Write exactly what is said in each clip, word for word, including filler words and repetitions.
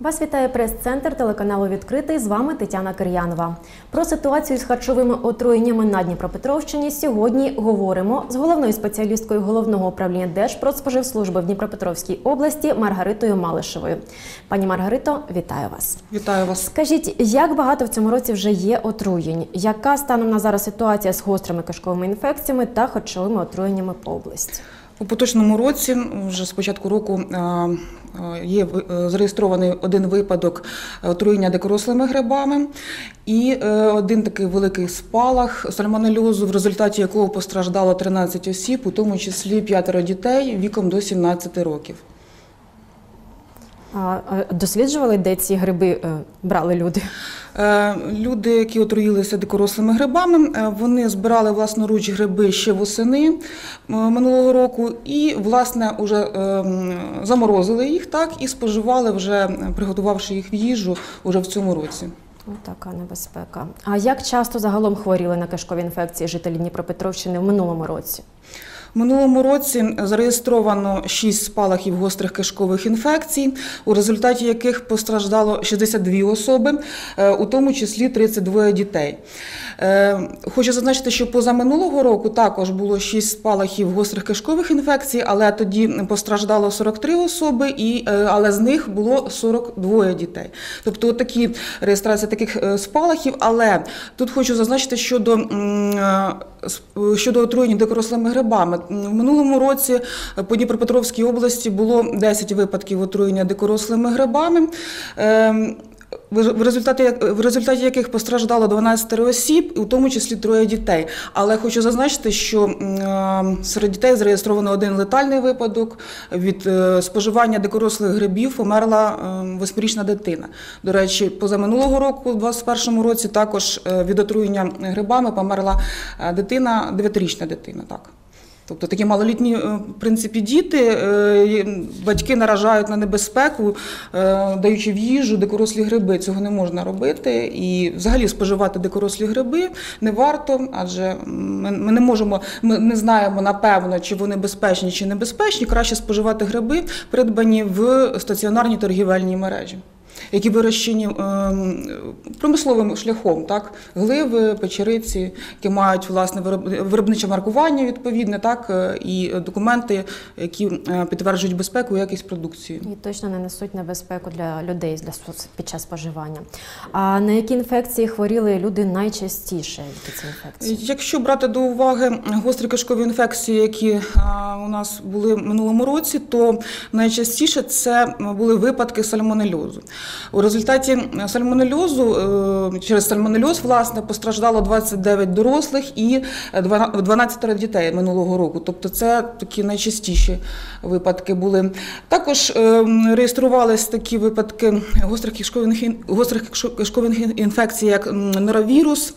Вас вітає прес-центр телеканалу «Відкритий». З вами Тетяна Кир'янова. Про ситуацію з харчовими отруєннями на Дніпропетровщині сьогодні говоримо з головною спеціалісткою Головного управління Держпродспоживслужби в Дніпропетровській області Маргаритою Малишевою. Пані Маргарито, вітаю вас. Вітаю вас. Скажіть, як багато в цьому році вже є отруєнь? Яка станом на зараз ситуація з гострими кишковими інфекціями та харчовими отруєннями по області? У поточному році, вже з початку року, є зареєстрований один випадок отруєння дикорослими грибами і один такий великий спалах сальмонельозу, в результаті якого постраждало тринадцять осіб, у тому числі п'ятеро дітей віком до сімнадцяти років. А досліджували, де ці гриби брали люди? Люди, які отруїлися дикорослими грибами, вони збирали власноруч гриби ще восени минулого року і, власне, вже заморозили їх так і споживали, вже приготувавши їх в їжу уже в цьому році. Ось така небезпека. А як часто загалом хворіли на кишкові інфекції жителі Дніпропетровщини в минулому році? В минулому році зареєстровано шість спалахів гострих кишкових інфекцій, у результаті яких постраждало шістдесят дві особи, у тому числі тридцять двоє дітей. Хочу зазначити, що позаминулого року також було шість спалахів гострих кишкових інфекцій, але тоді постраждало сорок три особи, і, але з них було сорок двоє дітей. Тобто такі реєстрації таких спалахів, але тут хочу зазначити щодо, щодо отруєння дикорослими грибами. В минулому році по Дніпропетровській області було десять випадків отруєння дикорослими грибами, в результаті, в результаті яких постраждало дванадцять осіб, у тому числі троє дітей. Але хочу зазначити, що серед дітей зареєстровано один летальний випадок. Від споживання дикорослих грибів померла восьмирічна дитина. До речі, позаминулого року, у двадцять першому році, також від отруєння грибами померла дитина, дев'ятирічна дитина. Так. Тобто такі малолітні, в принципі, діти, батьки наражають на небезпеку, даючи в їжу дикорослі гриби. Цього не можна робити. І взагалі споживати дикорослі гриби не варто, адже ми не можемо, ми не знаємо напевно, чи вони безпечні, чи небезпечні. Краще споживати гриби, придбані в стаціонарній торгівельній мережі, які вирощені промисловим шляхом, так, гливи, печериці, які мають, власне, виробниче маркування відповідне, так, і документи, які підтверджують безпеку і якість продукції. І точно не несуть небезпеку для людей під час споживання. А на які інфекції хворіли люди найчастіше? Які це інфекції? Якщо брати до уваги гострі кишкові інфекції, які у нас були в минулому році, то найчастіше це були випадки сальмонельозу. У результаті сальмонельозу, через сальмонельоз, власне, постраждало двадцять дев'ять дорослих і дванадцять дітей минулого року. Тобто це такі найчастіші випадки були. Також реєструвалися такі випадки гострих кишкових, гострих кишкових інфекцій, як норовірус,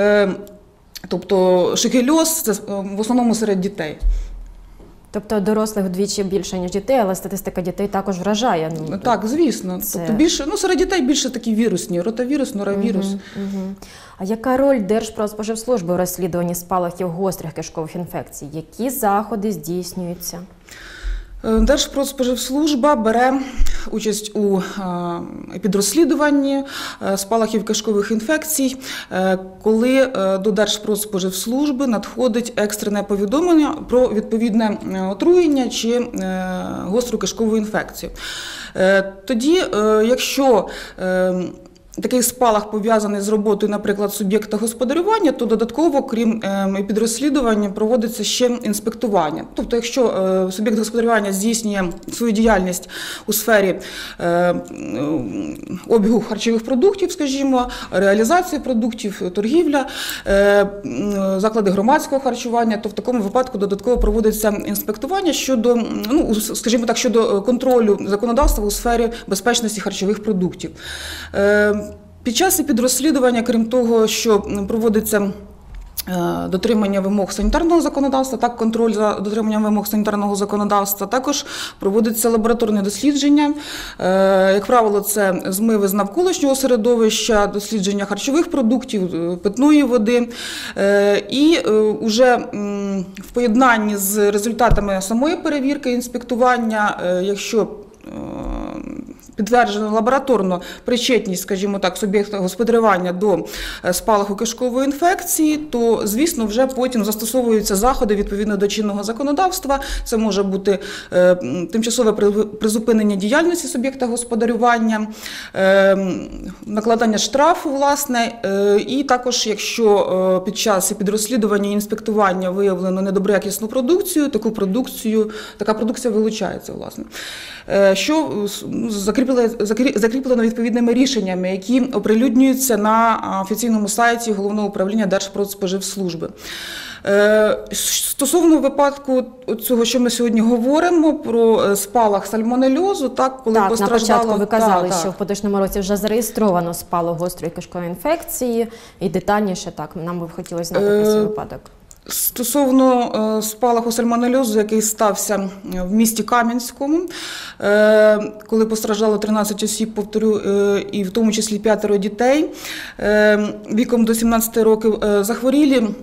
тобто шигельоз, це в основному серед дітей. Тобто дорослих вдвічі більше, ніж дітей, але статистика дітей також вражає. Ну, так, звісно. Це... Тобто більше, ну, серед дітей більше такі вірусні, ротавірус, норовірус. Угу, угу. А яка роль Держпродспоживслужби у розслідуванні спалахів гострих кишкових інфекцій? Які заходи здійснюються? Держпродспоживслужба бере участь у підрозслідуванні спалахів кишкових інфекцій, коли до Держпродспоживслужби надходить екстрене повідомлення про відповідне отруєння чи гостру кишкову інфекцію. Тоді, якщо такий спалах пов'язаний з роботою, наприклад, суб'єкта господарювання, то додатково, крім підрозслідування, проводиться ще інспектування. Тобто, якщо суб'єкт господарювання здійснює свою діяльність у сфері обігу харчових продуктів, скажімо, реалізації продуктів, торгівля, заклади громадського харчування, то в такому випадку додатково проводиться інспектування щодо, ну, скажімо так, щодо контролю законодавства у сфері безпечності харчових продуктів. Під час підрозслідування, крім того, що проводиться дотримання вимог санітарного законодавства, так, контроль за дотриманням вимог санітарного законодавства, також проводиться лабораторне дослідження. Як правило, це змиви з навколишнього середовища, дослідження харчових продуктів, питної води. І вже в поєднанні з результатами самої перевірки, інспектування, якщо підтверджено лабораторно причетність, скажімо так, суб'єкта господарювання до спалаху кишкової інфекції, то, звісно, вже потім застосовуються заходи відповідно до чинного законодавства. Це може бути е, тимчасове призупинення діяльності суб'єкта господарювання, е, накладання штрафу, власне, е, і також, якщо е, під час підрозслідування і інспектування виявлено недоброякісну продукцію, таку продукцію, така продукція вилучається, власне. Е, що закріплено, закріплено відповідними рішеннями, які оприлюднюються на офіційному сайті Головного управління Держпродспоживслужби. Стосовно випадку цього, що ми сьогодні говоримо, про спалах сальмонельозу, так, коли так, постраждало... на початку ви казали, так, що так. в поточному році вже зареєстровано спалах гострої кишкової інфекції, і детальніше, так, нам би хотілося знати про цей випадок. Стосовно спалаху сальмонельозу, який стався в місті Кам'янському, е, коли постраждало тринадцять осіб, повторю, е, і в тому числі п'ятеро дітей, е, віком до сімнадцяти років, е, захворілі, е,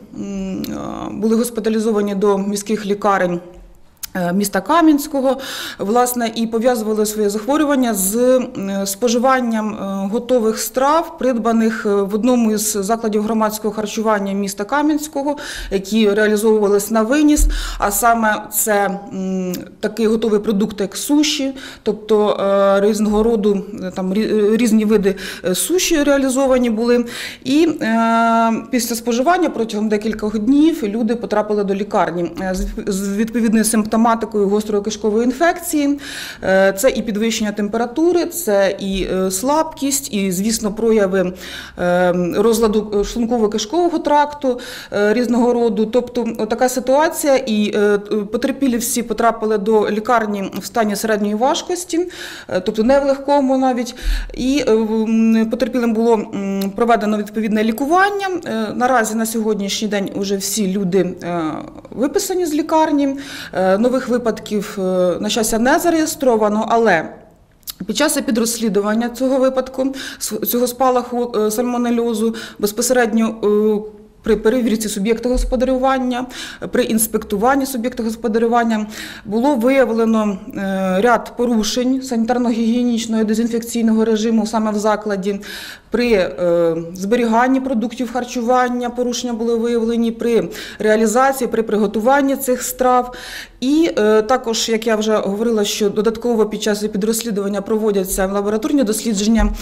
були госпіталізовані до міських лікарень міста Кам'янського, власне, і пов'язували своє захворювання з споживанням готових страв, придбаних в одному із закладів громадського харчування міста Кам'янського, які реалізовувалися на виніс, а саме це такий готовий продукт, як суші, тобто різного роду, там різні види суші реалізовані були. І після споживання протягом декількох днів люди потрапили до лікарні з відповідною симптоматикою гострої кишкової інфекції. Це і підвищення температури, це і слабкість, і, звісно, прояви розладу шлунково-кишкового тракту різного роду. Тобто така ситуація, і потерпілі всі потрапили до лікарні в стані середньої важкості, тобто не в легкому навіть, і потерпілим було проведено відповідне лікування. Наразі на сьогоднішній день вже всі люди виписані з лікарні. Нових випадків, на щастя, не зареєстровано, але під час підрозслідування цього випадку, цього спалаху сальмонельозу, безпосередньо при перевірці суб'єкта господарювання, при інспектуванні суб'єкта господарювання було виявлено ряд порушень санітарно-гігієнічного і дезінфекційного режиму саме в закладі. При зберіганні продуктів харчування порушення були виявлені, при реалізації, при приготуванні цих страв. І також, як я вже говорила, що додатково під час підрозслідування проводяться лабораторні дослідження,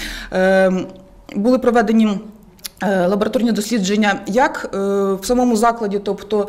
були проведені лабораторні дослідження як в самому закладі, тобто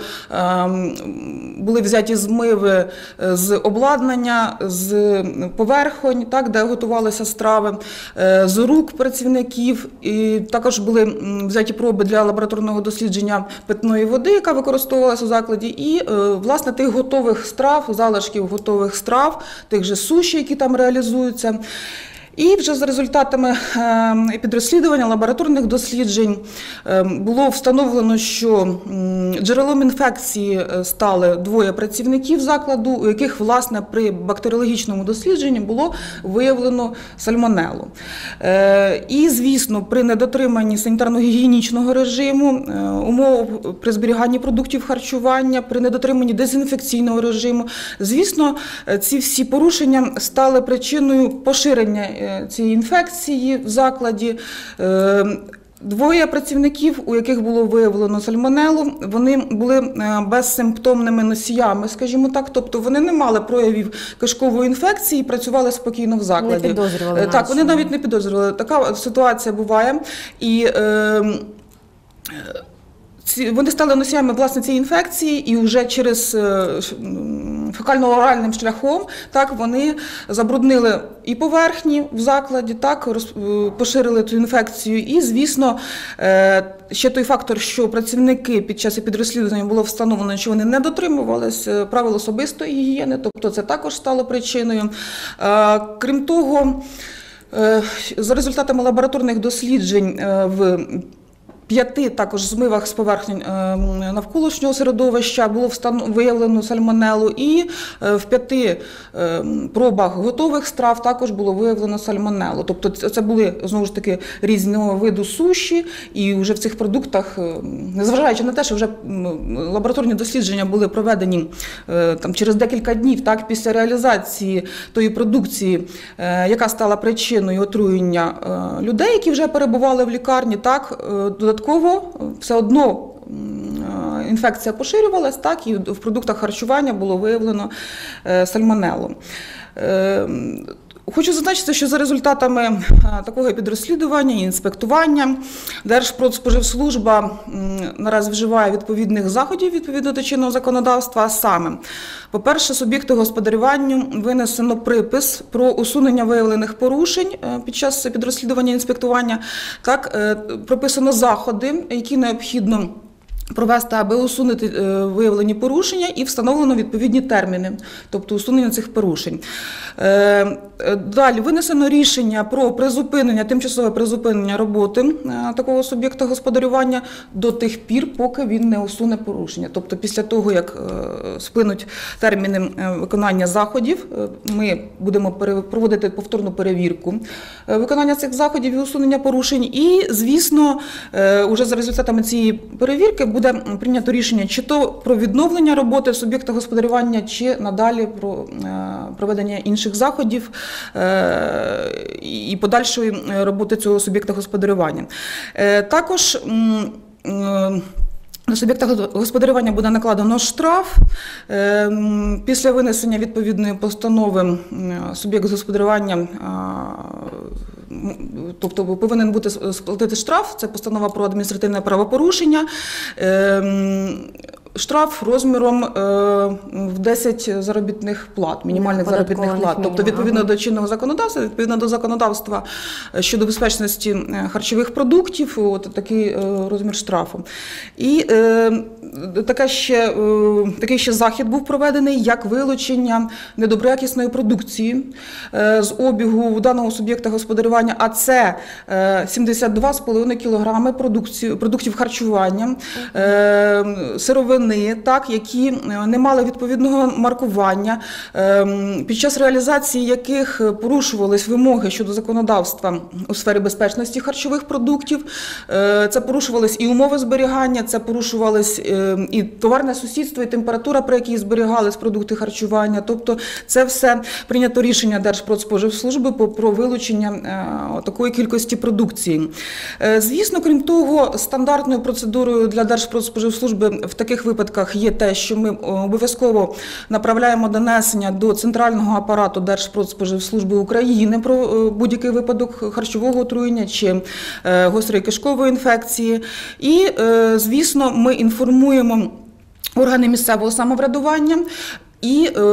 були взяті змиви з обладнання, з поверхонь, так, де готувалися страви, з рук працівників, і також були взяті проби для лабораторного дослідження питної води, яка використовувалася у закладі, і, власне, тих готових страв, залишків готових страв, тих же суші, які там реалізуються. І вже за результатами підрозслідування лабораторних досліджень було встановлено, що джерелом інфекції стали двоє працівників закладу, у яких, власне, при бактеріологічному дослідженні було виявлено сальмонелу. І, звісно, при недотриманні санітарно-гігієнічного режиму, умов при зберіганні продуктів харчування, при недотриманні дезінфекційного режиму, звісно, ці всі порушення стали причиною поширення цієї інфекції в закладі. Двоє працівників, у яких було виявлено сальмонелу, вони були безсимптомними носіями, скажімо так, тобто вони не мали проявів кишкової інфекції і працювали спокійно в закладі. Не підозрювали. Так, вони навіть не підозрювали. Така ситуація буває. І е, вони стали носіями, власне, цієї інфекції, і вже через фекально-оральним шляхом, так, вони забруднили і поверхні в закладі, так, поширили цю інфекцію. І, звісно, ще той фактор, що працівники під час підрозслідування було встановлено, що вони не дотримувались правил особистої гігієни, тобто це також стало причиною. Крім того, за результатами лабораторних досліджень в п'яти також змивах з поверхень навколишнього середовища було встан- виявлено сальмонелу, і в п'яти пробах готових страв також було виявлено сальмонелу. Тобто це були, знову ж таки, різного виду суші, і вже в цих продуктах, незважаючи на те, що вже лабораторні дослідження були проведені там, через декілька днів так, після реалізації тої продукції, яка стала причиною отруєння людей, які вже перебували в лікарні, так, додатково все одно інфекція поширювалась, так, і в продуктах харчування було виявлено сальмонелу. Хочу зазначити, що за результатами такого підрозслідування і інспектування Держпродспоживслужба наразі вживає відповідних заходів відповідно до чинного законодавства, а саме, по-перше, суб'єкту господарювання винесено припис про усунення виявлених порушень під час підрозслідування і інспектування, так, прописано заходи, які необхідно провести, аби усунути виявлені порушення, і встановлено відповідні терміни, тобто усунення цих порушень. Далі винесено рішення про призупинення, тимчасове призупинення роботи такого суб'єкта господарювання до тих пір, поки він не усуне порушення. Тобто після того, як сплинуть терміни виконання заходів, ми будемо проводити повторну перевірку виконання цих заходів і усунення порушень. І, звісно, уже за результатами цієї перевірки буде прийнято рішення чи то про відновлення роботи суб'єкта господарювання, чи надалі про проведення інших заходів і подальшої роботи цього суб'єкта господарювання. Також на суб'єкта господарювання буде накладено штраф. Після винесення відповідної постанови суб'єкт господарювання, тобто повинен бути сплатити штраф, це постанова про адміністративне правопорушення. Штраф розміром в десять заробітних плат, мінімальних заробітних плат. Тобто відповідно до чинного законодавства, відповідно до законодавства щодо безпечності харчових продуктів, от такий розмір штрафу. І така ще, такий ще захід був проведений, як вилучення недоброякісної продукції з обігу даного суб'єкта господарювання, а це сімдесят два з половиною кілограми продуктів харчування, сировини, так, які не мали відповідного маркування, під час реалізації яких порушувались вимоги щодо законодавства у сфері безпечності харчових продуктів. Це порушувались і умови зберігання, це порушувались і товарне сусідство, і температура, при якій зберігались продукти харчування. Тобто це все прийнято рішення Держпродспоживслужби про вилучення такої кількості продукції. Звісно, крім того, стандартною процедурою для Держпродспоживслужби в таких випадках є те, що ми обов'язково направляємо донесення до центрального апарату Держпродспоживслужби України про будь-який випадок харчового отруєння чи гострої кишкової інфекції. І, звісно, ми інформуємо органи місцевого самоврядування і е,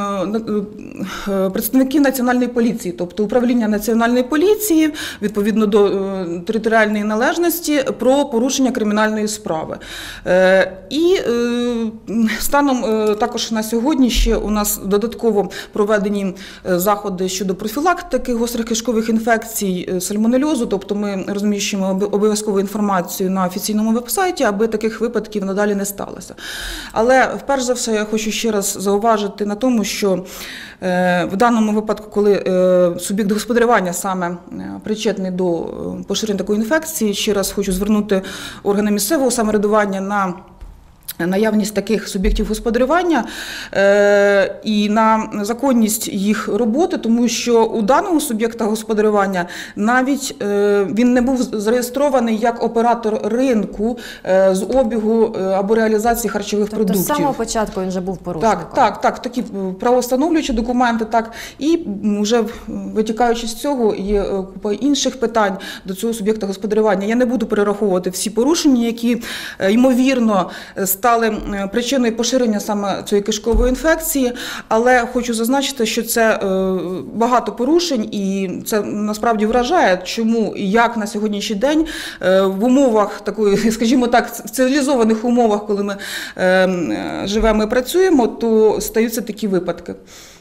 е, представників Національної поліції, тобто управління Національної поліції, відповідно до е, територіальної належності, про порушення кримінальної справи. Е, і е, станом е, також на сьогодні ще у нас додатково проведені заходи щодо профілактики гострих кишкових інфекцій, сальмонельозу, тобто ми розміщуємо обов'язкову інформацію на офіційному веб-сайті, аби таких випадків надалі не сталося. Але, вперше за все, я хочу ще раз зауважити на тому, що в даному випадку, коли суб'єкт господарювання саме причетний до поширення такої інфекції, ще раз хочу звернути органи місцевого самоврядування на наявність таких суб'єктів господарювання е, і на законність їх роботи, тому що у даного суб'єкта господарювання навіть е, він не був зареєстрований як оператор ринку е, з обігу е, або реалізації харчових тобто продуктів. Тобто з самого початку він вже був порушником? Так, так, так, такі правовстановлюючі документи, так, і вже витікаючи з цього є купа інших питань до цього суб'єкта господарювання. Я не буду перераховувати всі порушення, які, ймовірно, стали причиною поширення саме цієї кишкової інфекції, але хочу зазначити, що це багато порушень, і це насправді вражає, чому і як на сьогоднішній день в умовах такої, скажімо так, в цивілізованих умовах, коли ми живемо і працюємо, то стаються такі випадки.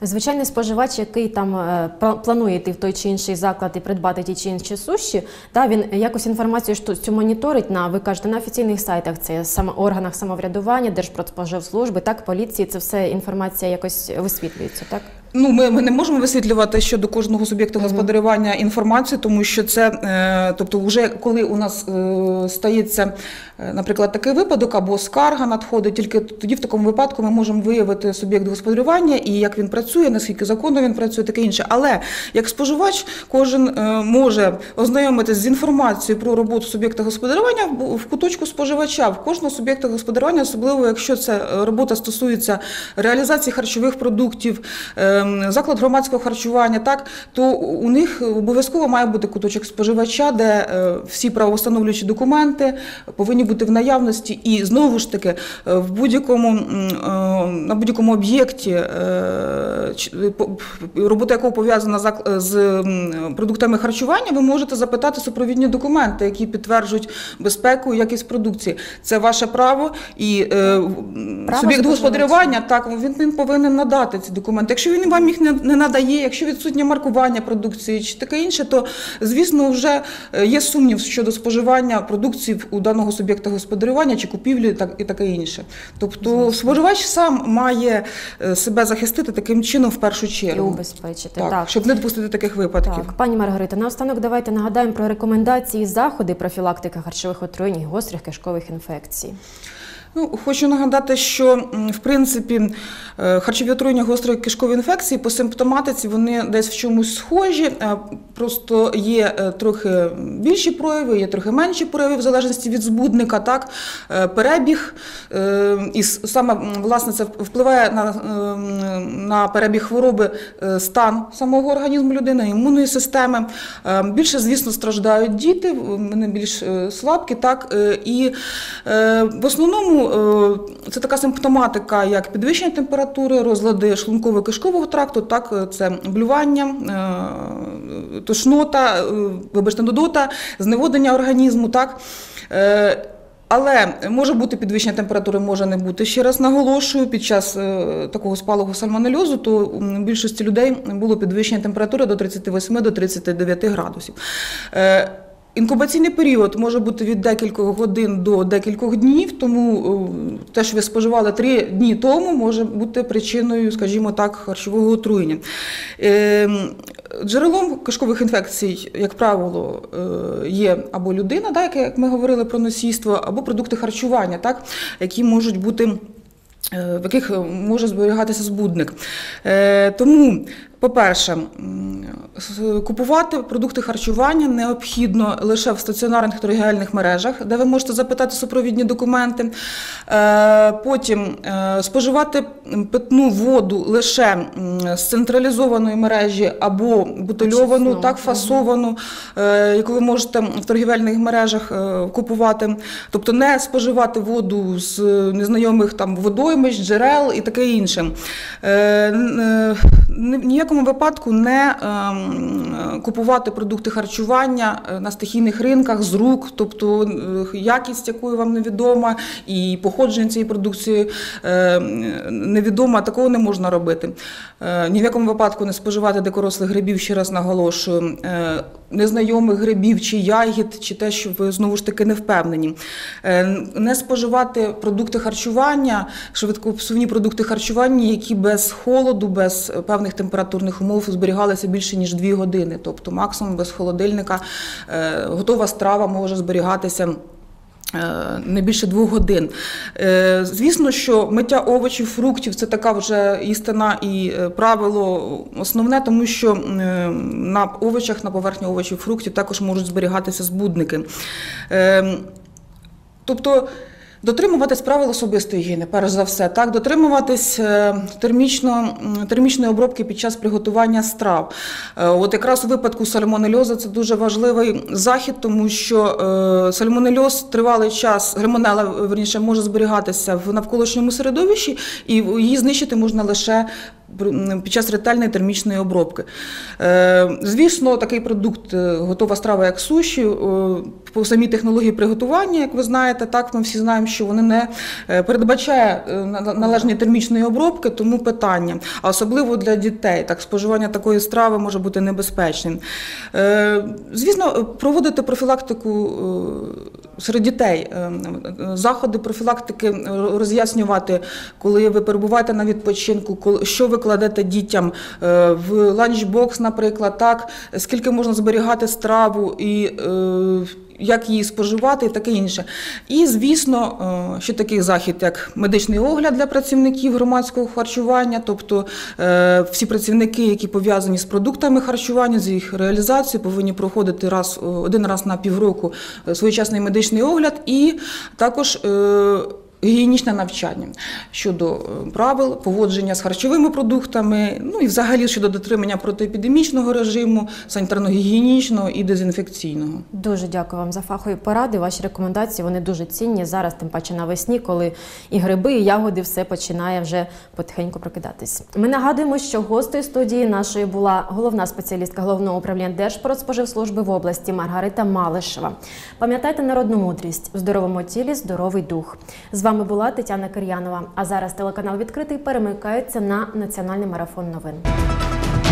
Звичайний споживач, який там е, пла- планує йти в той чи інший заклад і придбати ті чи інші суші, та він якось інформацію ж цю моніторить на, ви кажете, на офіційних сайтах, це саме органах самоврядування, Держпродспоживслужби, так, поліції, це все інформація якось висвітлюється, так? Ну, ми, ми не можемо висвітлювати щодо кожного суб'єкту господарювання інформацію, тому що це, е, тобто, вже коли у нас е, стається, е, наприклад, такий випадок або скарга надходить, тільки тоді в такому випадку ми можемо виявити суб'єкт господарювання і як він працює, наскільки законно він працює, таке інше. Але як споживач кожен е, може ознайомитися з інформацією про роботу суб'єкта господарювання в, в куточку споживача, в кожного суб'єкта господарювання, особливо якщо це робота стосується реалізації харчових продуктів, е, заклад громадського харчування, так, то у них обов'язково має бути куточок споживача, де е, всі правовстановлюючі документи повинні бути в наявності. І знову ж таки, е, в будь-якому, е, на будь-якому об'єкті, е, чи- по- робота якого пов'язана зак- з м, продуктами харчування, ви можете запитати супровідні документи, які підтверджують безпеку і якість продукції. Це ваше право, і е, Право суб'єкт споживача. господарювання, так, він, він повинен надати ці документи. Якщо він вам їх не, не надає, якщо відсутнє маркування продукції чи таке інше, то, звісно, вже є сумнів щодо споживання продукції у даного суб'єкта господарювання чи купівлі так, і таке інше. Тобто Звісно. споживач сам має е, себе захистити таким чином в першу І чергу. убезпечити. Так, Так. щоб не допустити таких випадків. Так, пані Маргарита, наостанок давайте нагадаємо про рекомендації і заходи профілактики харчових отруєнь і гострих кишкових інфекцій. Ну, хочу нагадати, що, м, в принципі, е, харчові отруєння гострої кишкової інфекції по симптоматиці вони десь в чомусь схожі, е, просто є е, трохи більші прояви, є трохи менші прояви в залежності від збудника, так, Е, перебіг, е, і с- саме, м, власне, це впливає на, е, на перебіг хвороби е, стан самого організму людини, імунної системи. Е, Більше, звісно, страждають діти, вони більш е, слабкі, так, е, і е, в основному е, це така симптоматика, як підвищення температури, розлади шлунково-кишкового тракту, так, е, це блювання, е, тошнота, е, вибачте, нудота, зневоднення організму, так. Е, Але може бути підвищення температури, може не бути. Ще раз наголошую, під час е, такого спалаху сальмонельозу, то у більшості людей було підвищення температури до тридцяти восьми до тридцяти дев'яти градусів. Е, Інкубаційний період може бути від декількох годин до декількох днів, тому е, те, що ви споживали три дні тому, може бути причиною, скажімо так, харчового отруєння. Е, Джерелом кишкових інфекцій, як правило, е, є або людина, так, як ми говорили про носійство, або продукти харчування, так, які можуть бути, е, в яких може зберігатися збудник. Е, Тому, по-перше, м, с- купувати продукти харчування необхідно лише в стаціонарних торгівельних мережах, де ви можете запитати супровідні документи. Е, Потім е, споживати питну воду лише м, з централізованої мережі або бутильовану, Очисну. так, фасовану, е, яку ви можете в торгівельних мережах е, купувати. Тобто не споживати воду з незнайомих там водоймищ, джерел і таке інше. Е, н- е, ні- В ніякому випадку не ем, купувати продукти харчування е, на стихійних ринках з рук, тобто е, якість якої вам невідома і походження цієї продукції е, невідома, такого не можна робити. Е, Ні в якому випадку не споживати дикорослих грибів, ще раз наголошую, е, незнайомих грибів чи ягід, чи те, що ви знову ж таки не впевнені. Е, Не споживати продукти харчування, швидкопсувні продукти харчування, які без холоду, без певних температурних умов зберігалися більше, ніж дві години. Тобто максимум без холодильника е, готова страва може зберігатися е, не більше двох годин. Е, Звісно, що миття овочів, фруктів – це така вже істина і е, правило основне, тому що е, на овочах, на поверхні овочів, фруктів також можуть зберігатися збудники. Е, Тобто дотримуватись правил особистої гігієни, перш за все, так, дотримуватись е, термічно, м, термічної обробки під час приготування страв. Е, От якраз у випадку сальмонельозу це дуже важливий захід, тому що е, сальмонельоз тривалий час, гальмонелла, верніше, може зберігатися в навколишньому середовищі, і її знищити можна лише під час ретельної термічної обробки. Звісно, такий продукт, готова страва, як суші, по самій технології приготування, як ви знаєте, так, ми всі знаємо, що вони не передбачає належної термічної обробки, тому питання. А особливо для дітей, так, споживання такої страви може бути небезпечним. Звісно, проводити профілактику серед дітей, заходи профілактики роз'яснювати, коли ви перебуваєте на відпочинку, що ви кладете дітям в ланчбокс, наприклад, так, скільки можна зберігати страву і як її споживати і таке інше. І, звісно, ще такий захід, як медичний огляд для працівників громадського харчування, тобто всі працівники, які пов'язані з продуктами харчування, з їх реалізацією, повинні проходити раз, один раз на півроку своєчасний медичний огляд і також гігієнічне навчання щодо правил поводження з харчовими продуктами, ну і взагалі щодо дотримання протиепідемічного режиму, санітарно-гігієнічного і дезінфекційного. Дуже дякую вам за фахові поради. Ваші рекомендації, вони дуже цінні зараз, тим паче навесні, коли і гриби, і ягоди, все починає вже потихеньку прокидатись. Ми нагадуємо, що гостею студії нашої була головна спеціалістка Головного управління Держпродспоживслужби в області Маргарита Малишева. Пам'ятайте народну мудрість – в здоровому тілі здоровий дух. З вами була Тетяна Кир'янова. А зараз телеканал «Відкритий» перемикається на національний марафон новин.